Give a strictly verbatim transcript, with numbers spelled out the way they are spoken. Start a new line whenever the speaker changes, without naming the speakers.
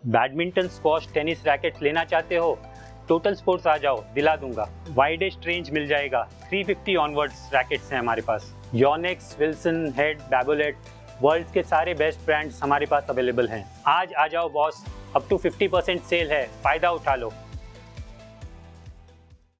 Badminton, squash, tennis rackets लेना चाहते हो? टोटल स्पोर्ट्स आ जाओ, दिला दूंगा। वाइडेस्ट रेंज मिल जाएगा। तीन सौ पचास ऑनवर्ड्स रैकेट्स हैं हमारे पास। Yonex, Wilson, Head, Babolat, world के सारे बेस्ट ब्रांड्स हमारे पास अवेलेबल हैं। आज आ जाओ बॉस, अप टू पचास परसेंट सेल है, फायदा उठा लो।